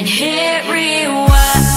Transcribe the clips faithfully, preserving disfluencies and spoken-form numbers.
and hit rewind.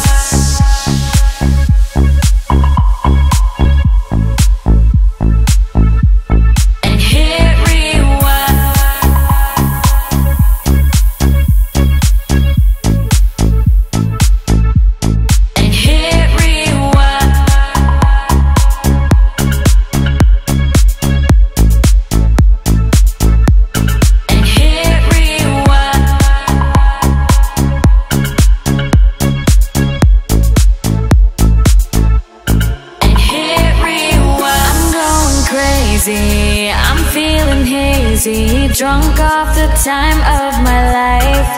I'm feeling hazy, drunk off the time of my life.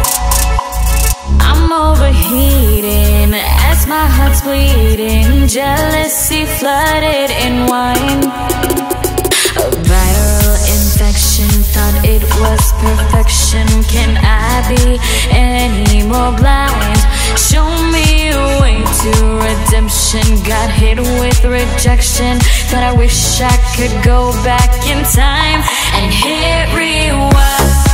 I'm overheating as my heart's bleeding, jealousy flooded in wine. A viral infection, thought it was perfection. Can I be any more blind? Show me a way to redemption. Got hit with rejection, but I wish I could go back in time and hit rewind.